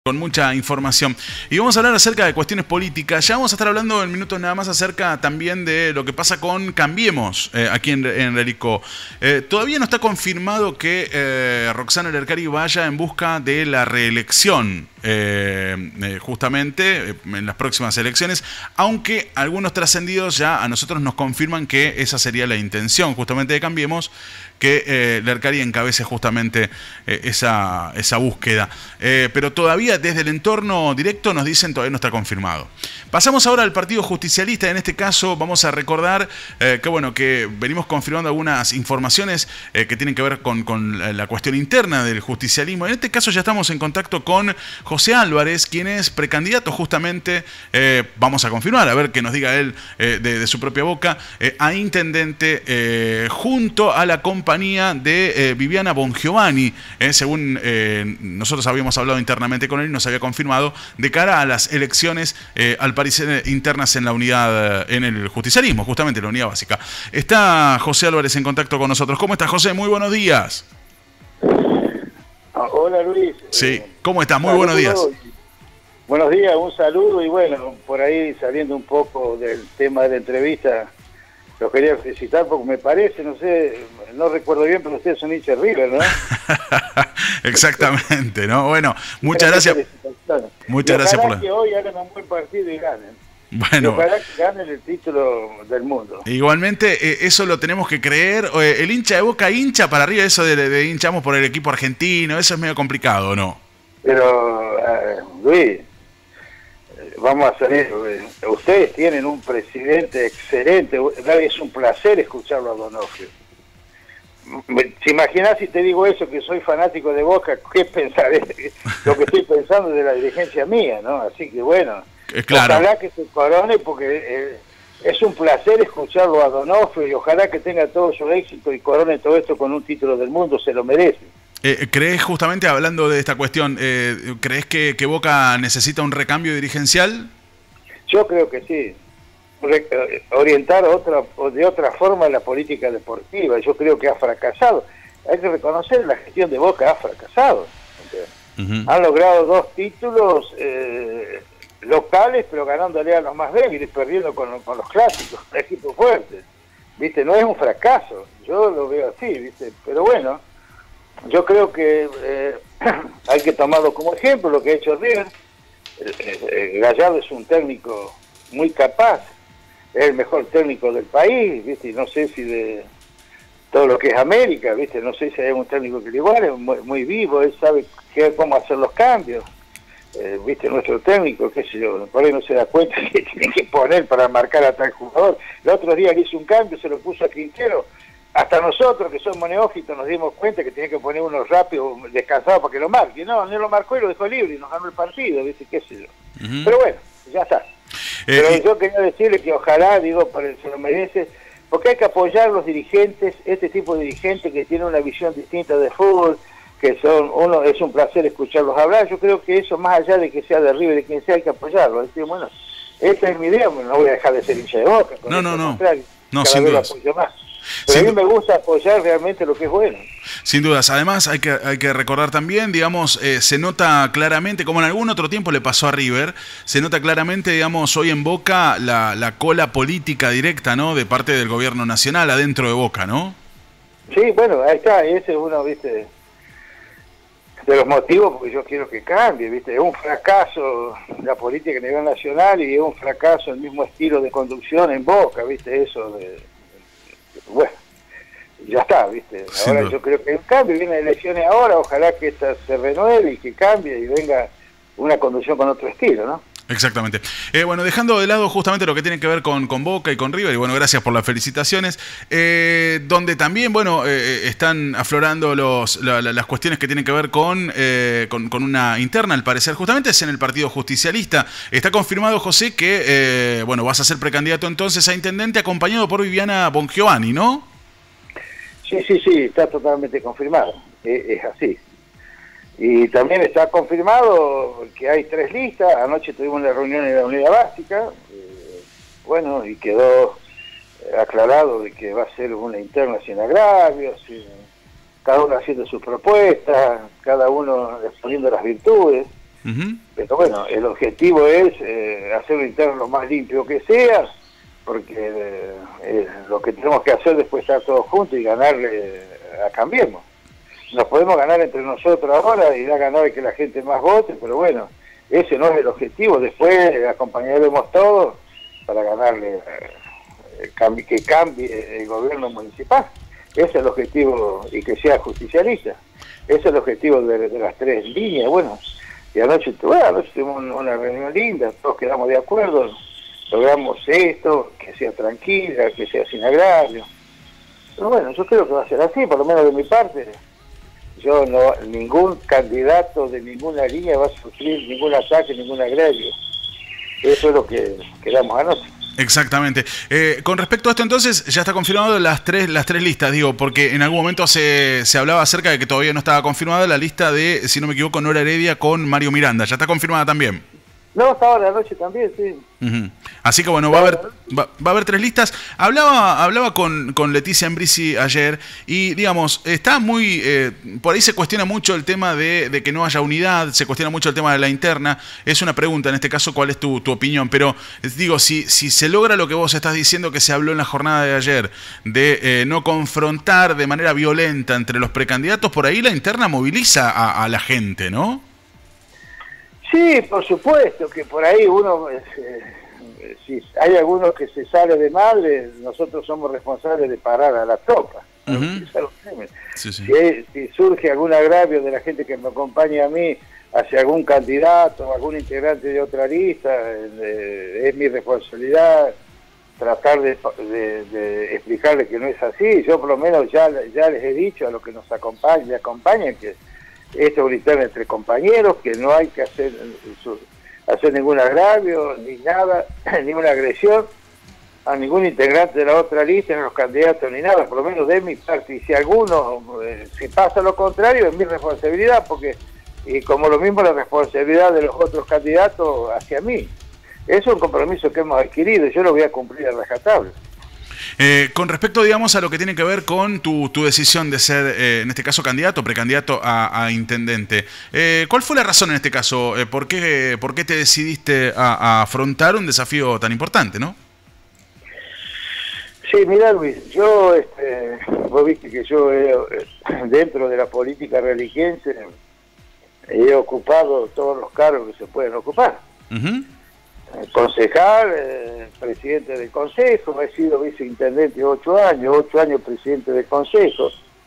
Con mucha información. Y vamos a hablar acerca de cuestiones políticas. Ya vamos a estar hablando en minutos nada más acerca también de lo que pasa con Cambiemos aquí en Relicó. Todavía no está confirmado que Roxana Lercari vaya en busca de la reelección justamente en las próximas elecciones, aunque algunos trascendidos ya a nosotros nos confirman que esa sería la intención justamente de Cambiemos, que Lercari encabece justamente esa búsqueda. Pero todavía desde el entorno directo nos dicen todavía no está confirmado. Pasamos ahora al Partido Justicialista. En este caso vamos a recordar que venimos confirmando algunas informaciones que tienen que ver con la cuestión interna del justicialismo. En este caso ya estamos en contacto con José Álvarez, quien es precandidato justamente, vamos a confirmar, a ver que nos diga él de su propia boca, a intendente junto a la compañía de Viviana Bongiovanni, según nosotros habíamos hablado internamente con él y nos había confirmado, de cara a las elecciones al parecer internas en la unidad, en el justicialismo, justamente la unidad básica. Está José Álvarez en contacto con nosotros. ¿Cómo estás, José? Muy buenos días. Hola, Luis. Sí, ¿cómo estás? Muy buenos días. Buenos días, un saludo y bueno, por ahí saliendo un poco del tema de la entrevista, los quería felicitar porque me parece, no sé, no recuerdo bien, pero ustedes son hinchas River, ¿no? Exactamente, ¿no? Bueno, muchas gracias. Muchas gracias por que hoy hagan un buen partido y ganen. Bueno, ojalá que ganen el título del mundo. Igualmente, eso lo tenemos que creer. El hincha de Boca hincha para arriba, eso de hinchamos por el equipo argentino, eso es medio complicado, ¿no? Pero, Luis, vamos a salir. Ustedes tienen un presidente excelente. Es un placer escucharlo a Donofrio. ¿Te imaginas si te digo eso, que soy fanático de Boca? ¿Qué pensaré? Lo que estoy pensando de la dirigencia mía, ¿no? Así que bueno, claro. Ojalá que se corone porque es un placer escucharlo a Donofrio y ojalá que tenga todo su éxito y corone todo esto con un título del mundo, se lo merece. ¿Crees, justamente hablando de esta cuestión, crees que Boca necesita un recambio dirigencial? Yo creo que sí. Orientar de otra forma la política deportiva. Yo creo que ha fracasado. Hay que reconocer, la gestión de Boca ha fracasado. Han logrado 2 títulos locales, pero ganándole a los más débiles, perdiendo con los clásicos, equipos fuertes. ¿Viste? No es un fracaso. Yo lo veo así, ¿viste? Pero bueno, yo creo que hay que tomarlo como ejemplo lo que ha hecho River. Gallardo es un técnico muy capaz, es el mejor técnico del país, ¿viste? Y no sé si de todo lo que es América, ¿viste? No sé si hay un técnico que le iguale, es muy vivo, él sabe cómo hacer los cambios. ¿Viste? Nuestro técnico, qué sé yo, por ahí no se da cuenta que tiene que poner para marcar a tal jugador. El otro día le hizo un cambio, se lo puso a Quintero. Hasta nosotros, que somos neófitos, nos dimos cuenta que tenía que poner uno rápido, descansado para que lo marque. No lo marcó y lo dejó libre y nos ganó el partido, ¿viste? Qué sé yo. Pero bueno, ya está. Pero yo quería decirle que ojalá, digo, se lo merece, porque hay que apoyar a los dirigentes, este tipo de dirigentes que tienen una visión distinta de fútbol, que es un placer escucharlos hablar. Yo creo que eso, más allá de que sea de River, de quien sea, hay que apoyarlo. Decir, bueno, esta es mi idea, no voy a dejar de ser hincha de Boca. No, sin dudas. Pero a mí me gusta apoyar realmente lo que es bueno. Sin dudas. Además, hay que recordar también, digamos, se nota claramente, como en algún otro tiempo le pasó a River, se nota claramente, digamos, hoy en Boca la cola política directa, ¿no? De parte del gobierno nacional adentro de Boca, ¿no? Sí, bueno, ahí está, ese es uno, ¿viste?, de los motivos porque yo quiero que cambie, ¿viste? Es un fracaso la política a nivel nacional y es un fracaso el mismo estilo de conducción en Boca, ¿viste? Eso bueno, ya está, ¿viste? Ahora yo creo que hay un cambio, vienen elecciones ahora, ojalá que esta se renueve y que cambie y venga una conducción con otro estilo, ¿no? Exactamente. Bueno, dejando de lado justamente lo que tiene que ver con Boca y con River, y bueno, gracias por las felicitaciones, donde también, bueno, están aflorando las cuestiones que tienen que ver con una interna, al parecer, justamente es en el Partido Justicialista. Está confirmado, José, que, bueno, vas a ser precandidato entonces a intendente acompañado por Viviana Bongiovanni, ¿no? Sí, está totalmente confirmado, es así. Y también está confirmado que hay 3 listas. Anoche tuvimos una reunión en la unidad básica, bueno, y quedó aclarado de que va a ser una interna sin agravios, cada uno haciendo sus propuestas, cada uno exponiendo las virtudes. Ujú. Pero bueno, el objetivo es hacer un interno lo más limpio que sea, porque lo que tenemos que hacer después estar todos juntos y ganarle a Cambiemos. Nos podemos ganar entre nosotros ahora y da ganar que la gente más vote, pero bueno, ese no es el objetivo. Después acompañaremos todos para ganarle, que cambie el gobierno municipal. Ese es el objetivo, y que sea justicialista. Ese es el objetivo de las tres líneas. Bueno, y anoche tuvimos una reunión linda, todos quedamos de acuerdo, logramos esto, que sea tranquila, que sea sin agravio. Pero bueno, yo creo que va a ser así, por lo menos de mi parte. Yo no, ningún candidato de ninguna línea va a sufrir ningún ataque, ningún agravio. Eso es lo que quedamos anoche. Exactamente. Con respecto a esto, entonces, ya está confirmado las tres listas, digo, porque en algún momento se hablaba acerca de que todavía no estaba confirmada la lista de, si no me equivoco, Nora Heredia con Mario Miranda. ¿Ya está confirmada también? No, hasta ahora anoche también, sí. Uh-huh. Así que bueno, va a haber tres listas. Hablaba con Leticia Embrisi ayer y digamos, está muy, por ahí se cuestiona mucho el tema de que no haya unidad, se cuestiona mucho el tema de la interna. Es una pregunta en este caso, ¿cuál es tu opinión? Pero digo, si se logra lo que vos estás diciendo que se habló en la jornada de ayer, de no confrontar de manera violenta entre los precandidatos, por ahí la interna moviliza a la gente, ¿no? Sí, por supuesto, que por ahí uno, si hay algunos que se sale de madre, nosotros somos responsables de parar a la tropa. Uh-huh. Sí, sí. Si surge algún agravio de la gente que me acompaña a mí hacia algún candidato o algún integrante de otra lista, es mi responsabilidad tratar de explicarles que no es así. Yo por lo menos ya les he dicho a los que nos acompañan que esto es un interno entre compañeros, que no hay que hacer ningún agravio, ni nada, ninguna agresión a ningún integrante de la otra lista, ni a los candidatos, ni nada, por lo menos de mi parte. Y si alguno si pasa lo contrario, es mi responsabilidad, porque como lo mismo la responsabilidad de los otros candidatos hacia mí. Eso es un compromiso que hemos adquirido y yo lo voy a cumplir a rajatabla. Con respecto, digamos, a lo que tiene que ver con tu decisión de ser, en este caso, candidato o precandidato a intendente, ¿cuál fue la razón en este caso? ¿Por qué te decidiste a afrontar un desafío tan importante, no? Sí, mira, Luis, yo, vos viste que yo dentro de la política religiense he ocupado todos los cargos que se pueden ocupar. Uh-huh. Concejal, presidente del consejo, he sido viceintendente 8 años presidente del consejo.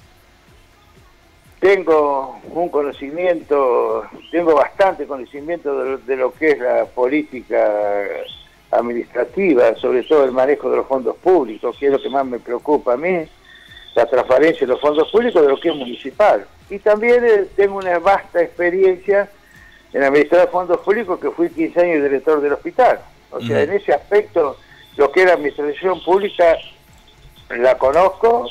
Tengo bastante conocimiento de lo que es la política administrativa, sobre todo el manejo de los fondos públicos, que es lo que más me preocupa a mí, la transparencia de los fondos públicos de lo que es municipal. Y también tengo una vasta experiencia en administrar fondos públicos, que fui 15 años director del hospital. O sea, en ese aspecto, lo que es la administración pública, la conozco.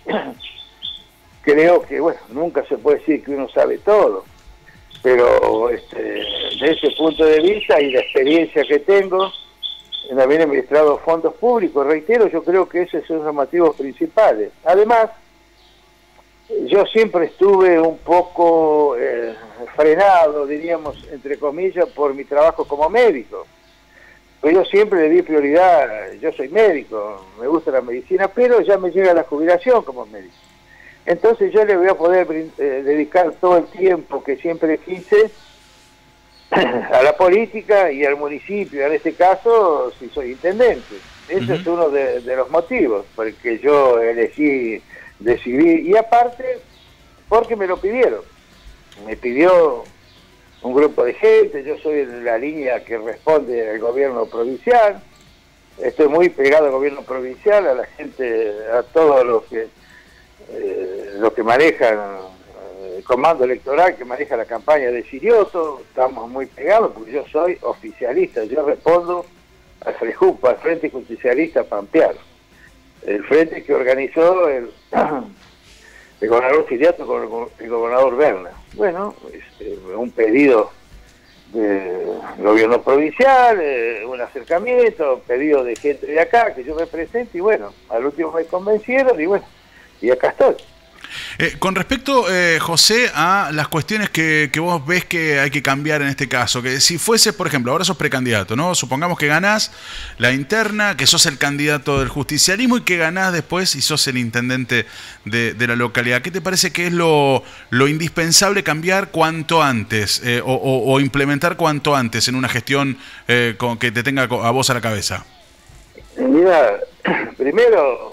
Creo que, bueno, nunca se puede decir que uno sabe todo, pero desde ese punto de vista y la experiencia que tengo en haber administrado fondos públicos, reitero, yo creo que esos son los motivos principales. Además, yo siempre estuve un poco frenado, diríamos, entre comillas, por mi trabajo como médico. Pero yo siempre le di prioridad, yo soy médico, me gusta la medicina, pero ya me llega la jubilación como médico. Entonces yo le voy a poder dedicar todo el tiempo que siempre quise a la política y al municipio, en este caso, si soy intendente. Ese es uno de los motivos por el que yo decidí, y aparte, porque me lo pidieron. Me pidió un grupo de gente, yo soy la línea que responde al gobierno provincial, estoy muy pegado al gobierno provincial, a la gente, a todos los que manejan el comando electoral, que maneja la campaña de Sirioto, estamos muy pegados porque yo soy oficialista, yo respondo al FREJUPA, al Frente Justicialista Pampeano, el frente que organizó el gobernador Siriato con el gobernador Berna. Bueno, un pedido del gobierno provincial, un acercamiento, pedido de gente de acá, que yo me presente, y bueno, al último me convencieron, y bueno, y acá estoy. Con respecto, José, a las cuestiones que vos ves que hay que cambiar en este caso, que si fuese, por ejemplo, ahora sos precandidato, ¿no? Supongamos que ganás la interna, que sos el candidato del justicialismo y que ganás después y sos el intendente de la localidad. ¿Qué te parece que es lo indispensable cambiar cuanto antes o implementar cuanto antes en una gestión que te tenga a vos a la cabeza? Mira, primero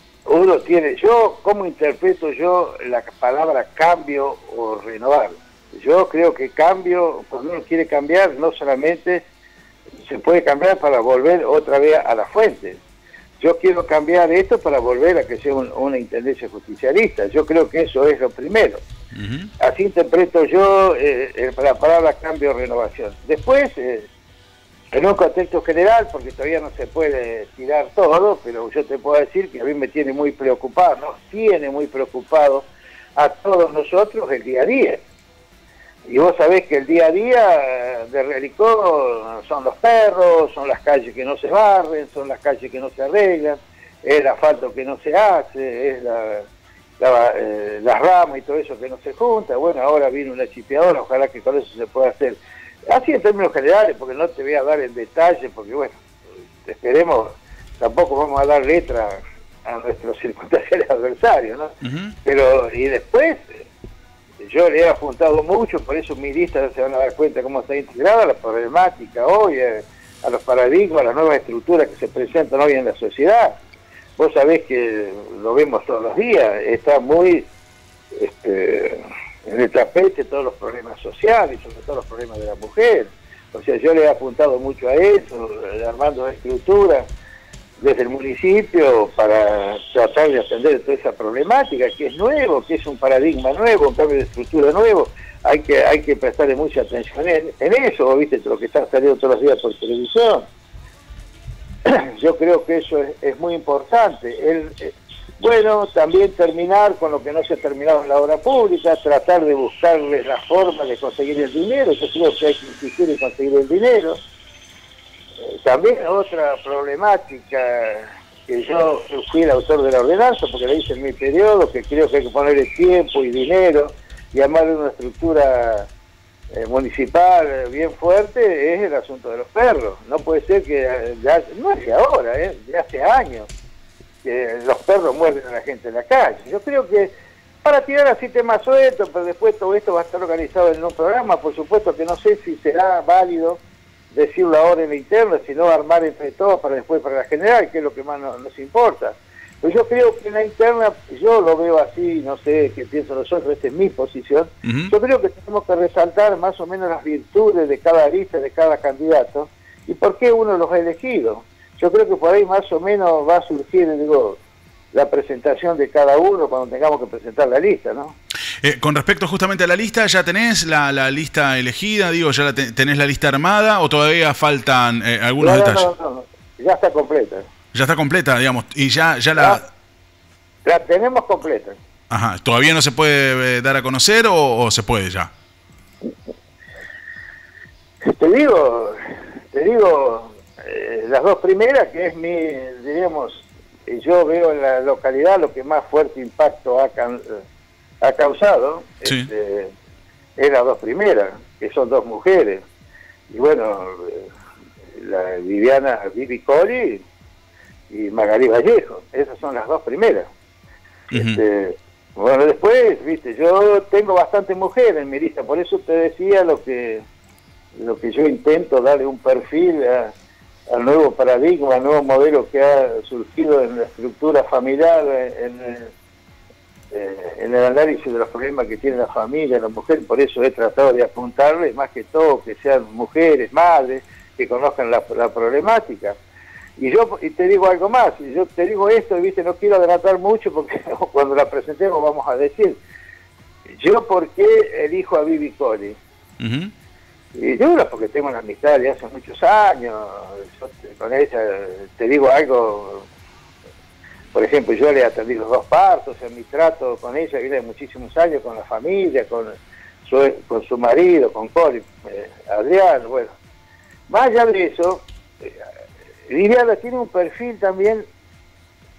¿cómo interpreto yo la palabra cambio o renovar? Yo creo que cambio, cuando uno quiere cambiar, no solamente se puede cambiar para volver otra vez a la fuente. Yo quiero cambiar esto para volver a que sea una intendencia justicialista. Yo creo que eso es lo primero. Así interpreto yo la palabra cambio o renovación. Después, en un contexto general, porque todavía no se puede tirar todo, pero yo te puedo decir que a mí me tiene muy preocupado, nos tiene muy preocupado a todos nosotros el día a día. Y vos sabés que el día a día de Realicó son los perros, son las calles que no se barren, son las calles que no se arreglan, es el asfalto que no se hace, es las ramas y todo eso que no se junta. Bueno, ahora viene una chipeadora, ojalá que con eso se pueda hacer. Así en términos generales, porque no te voy a dar en detalle, porque bueno, esperemos, tampoco vamos a dar letra a nuestros circunstanciales adversarios, ¿no? Pero, y después, yo le he apuntado mucho, por eso mis listas se van a dar cuenta cómo está integrada la problemática hoy, a los paradigmas, a las nuevas estructuras que se presentan hoy en la sociedad. Vos sabés que lo vemos todos los días, está muy en el tapete todos los problemas sociales, sobre todo los problemas de la mujer. O sea, yo le he apuntado mucho a eso, armando estructuras desde el municipio para tratar de atender toda esa problemática, que es nuevo, que es un paradigma nuevo, un cambio de estructura nuevo. Hay que prestarle mucha atención en eso, ¿viste? Lo que está saliendo todos los días por televisión. Yo creo que eso es muy importante. Bueno, también terminar con lo que no se ha terminado en la obra pública, tratar de buscarle la forma de conseguir el dinero. Yo creo que hay que insistir en conseguir el dinero. También otra problemática, que yo fui el autor de la ordenanza, porque la hice en mi periodo, que creo que hay que ponerle tiempo y dinero y armar una estructura municipal bien fuerte, es el asunto de los perros. No puede ser que, no es de ahora, de hace años, que los perros muerden a la gente en la calle. Yo creo que para tirar así temas sueltos, pero después todo esto va a estar organizado en un programa, por supuesto que no sé si será válido decirlo ahora en la interna, sino armar entre todos para después para la general, que es lo que más nos importa. Pero yo creo que en la interna, yo lo veo así, no sé qué piensan nosotros, esta es mi posición. Yo creo que tenemos que resaltar más o menos las virtudes de cada lista, de cada candidato, y por qué uno los ha elegido. Yo creo que por ahí más o menos va a surgir, digo, la presentación de cada uno cuando tengamos que presentar la lista, ¿no? Con respecto justamente a la lista, ¿ya tenés la lista elegida? Digo, ¿ya tenés la lista armada o todavía faltan algunos detalles? No, ya está completa. Ya está completa, digamos, y ya la tenemos completa. Ajá, ¿todavía no se puede dar a conocer o se puede ya? Te digo, las dos primeras, que es diríamos, yo veo en la localidad lo que más fuerte impacto ha causado, sí. Es las dos primeras, que son dos mujeres. Y bueno, la Vivi Coli y Magalí Vallejo, esas son las dos primeras. Bueno, después, viste, yo tengo bastantes mujeres en mi lista, por eso te decía lo que yo intento darle un perfil al nuevo paradigma, al nuevo modelo que ha surgido en la estructura familiar, en el análisis de los problemas que tiene la familia, la mujer. Por eso he tratado de apuntarle, más que todo, que sean mujeres, madres, que conozcan la problemática. Y te digo algo más, yo te digo esto, viste, no quiero adelantar mucho porque cuando la presentemos vamos a decir, yo por qué elijo a Vivi Coli. Y yo porque tengo una amistad de hace muchos años, con ella, te digo algo, por ejemplo, yo le atendí los 2 partos, en mi trato con ella viene de muchísimos años, con la familia, con su marido, con Coli, Adrián, bueno. Más allá de eso, Viviana tiene un perfil también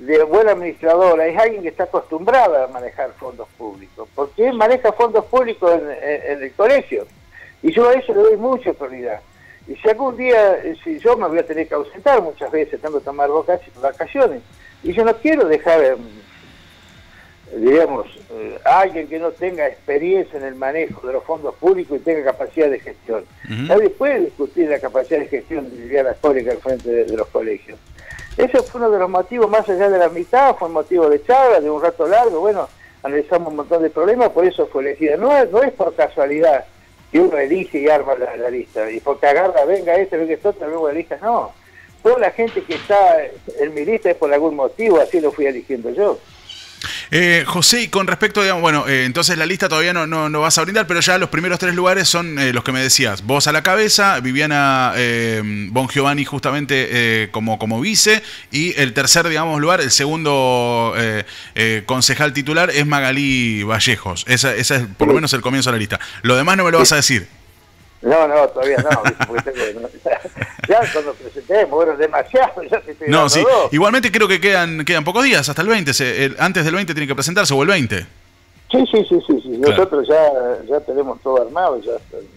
de buena administradora, es alguien que está acostumbrada a manejar fondos públicos, porque él maneja fondos públicos en el colegio, y yo a eso le doy mucha prioridad. Y si algún día, si yo me voy a tener que ausentar muchas veces, tengo que tomar vacaciones, y yo no quiero dejar, digamos, a alguien que no tenga experiencia en el manejo de los fondos públicos y tenga capacidad de gestión. Nadie puede discutir la capacidad de gestión de Liliana Cónica al frente de los colegios. Ese fue uno de los motivos, más allá de la mitad, fue un motivo de charla, de un rato largo, bueno, analizamos un montón de problemas, por eso fue elegida. No es por casualidad que uno elige y arma la lista, y porque agarra, venga venga otro, luego la lista, no. Toda la gente que está en mi lista es por algún motivo, así lo fui eligiendo yo. José, y con respecto, digamos, bueno, entonces la lista todavía no vas a brindar, pero ya los primeros 3 lugares son los que me decías. Vos a la cabeza, Viviana Bongiovanni justamente como vice, y el tercer, digamos, lugar, el segundo concejal titular es Magalí Vallejos. Esa es por lo menos el comienzo de la lista. Lo demás no me lo vas a decir. No, todavía no, porque ya cuando presentemos, bueno, demasiado, ya te estoy No, sí, dos. Igualmente creo que quedan pocos días, hasta el 20, antes del 20 tiene que presentarse, o el 20. Sí, Claro. nosotros ya tenemos todo armado, ya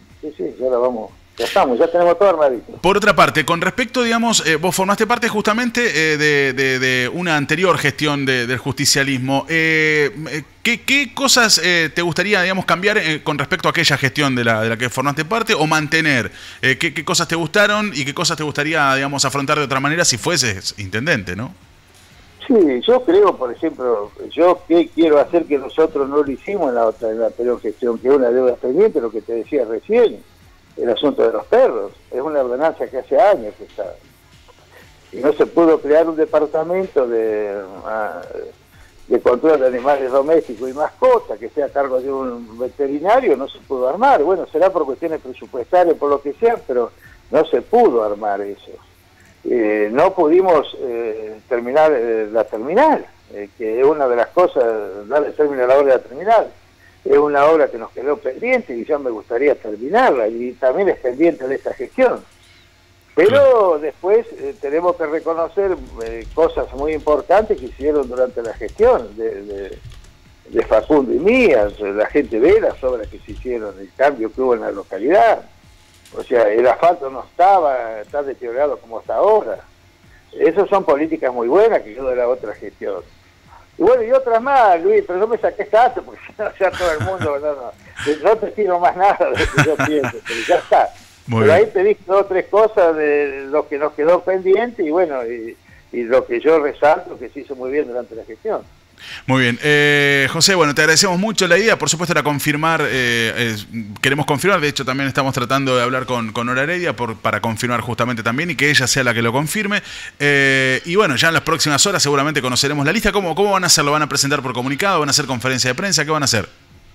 tenemos todo armadito. Por otra parte, con respecto, digamos, vos formaste parte justamente de una anterior gestión del justicialismo. ¿Qué cosas te gustaría, digamos, cambiar con respecto a aquella gestión de la que formaste parte, o mantener? ¿Qué cosas te gustaron y qué cosas te gustaría, digamos, afrontar de otra manera si fueses intendente, no? Sí, yo creo, por ejemplo, ¿qué quiero hacer que nosotros no lo hicimos en la anterior gestión? Que es una deuda pendiente, lo que te decía recién, el asunto de los perros. Es una ordenanza que hace años que está. Y no se pudo crear un departamento de control de animales domésticos y mascotas que sea a cargo de un veterinario, no se pudo armar. Bueno, será por cuestiones presupuestarias, por lo que sea, pero no se pudo armar eso. No pudimos terminar la terminal, que es una de las cosas, darle término a la obra de la terminal. Es una obra que nos quedó pendiente y ya me gustaría terminarla, y también es pendiente de esta gestión. Pero después tenemos que reconocer cosas muy importantes que hicieron durante la gestión de Facundo y mía. La gente ve las obras que se hicieron, el cambio que hubo en la localidad. O sea, el asfalto no estaba tan deteriorado como está ahora. Esas son políticas muy buenas que quedó de la otra gestión. Y bueno, y otras más, Luis, pero no me saques tanto, porque si no, ya todo el mundo, no te tiro más nada de lo que yo pienso, pero ya está. Pero ahí te dije 2 o 3 cosas de lo que nos quedó pendiente, y bueno, y lo que yo resalto que se hizo muy bien durante la gestión. Muy bien. José, bueno, te agradecemos mucho. La idea, por supuesto, era confirmar, queremos confirmar, de hecho también estamos tratando de hablar con Nora Heredia para confirmar justamente también, y que ella sea la que lo confirme. Y bueno, ya en las próximas horas seguramente conoceremos la lista. ¿Cómo van a hacer? ¿Lo van a presentar por comunicado? ¿Van a hacer conferencia de prensa? ¿Qué van a hacer?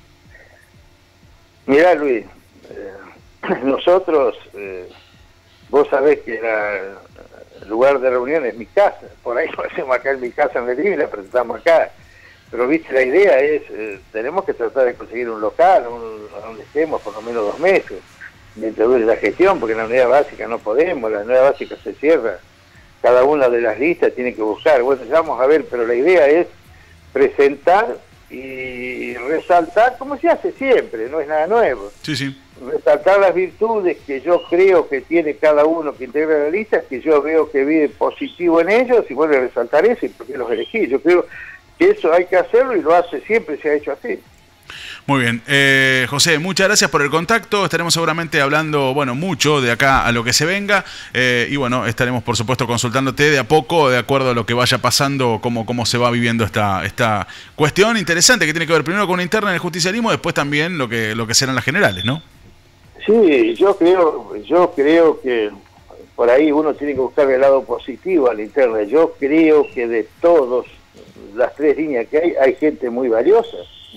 Mirá, Luis, nosotros, vos sabés que el lugar de reunión es mi casa, por ahí lo hacemos acá en mi casa en el living, la presentamos acá, pero viste, la idea es, tenemos que tratar de conseguir un local, donde estemos por lo menos 2 meses, mientras dure la gestión, porque en la unidad básica no podemos, la unidad básica se cierra, cada una de las listas tiene que buscar, bueno, ya vamos a ver, pero la idea es presentar y resaltar, como se hace siempre, no es nada nuevo. Sí. Resaltar las virtudes que yo creo que tiene cada uno que integra la lista, que yo veo que vive positivo en ellos, y vuelve a resaltar eso, y por qué los elegí. Yo creo que eso hay que hacerlo, y lo hace siempre, se ha hecho así. Muy bien. José, muchas gracias por el contacto. Estaremos seguramente hablando, bueno, mucho de acá a lo que se venga. Y bueno, estaremos, por supuesto, consultándote de a poco, de acuerdo a lo que vaya pasando, cómo se va viviendo esta cuestión interesante que tiene que ver primero con una interna en el justicialismo, después también lo que serán las generales, ¿no? Sí, yo creo que por ahí uno tiene que buscar el lado positivo a la interna. Yo creo que de todas las 3 líneas que hay gente muy valiosa,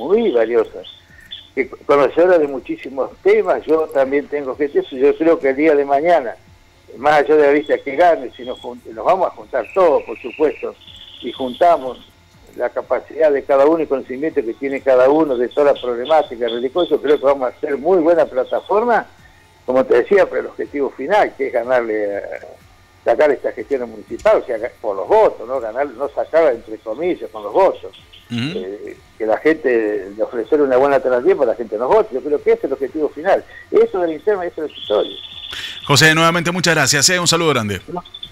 que conocedora de muchísimos temas. Yo también tengo gente, eso yo creo que el día de mañana, más allá de la lista que gane, si nos vamos a juntar todos, por supuesto, y juntamos la capacidad de cada uno y conocimiento que tiene cada uno de toda la problemática religiosa, creo que vamos a hacer muy buena plataforma, como te decía, para el objetivo final, que es ganarle sacar esta gestión municipal, o sea, por los votos, no ganar, no sacarla entre comillas con los votos. Que la gente, de ofrecer una buena alternativa para la gente nos vote. Yo creo que ese es el objetivo final. Eso de la interna, eso es la historia. José, nuevamente muchas gracias. Un saludo grande.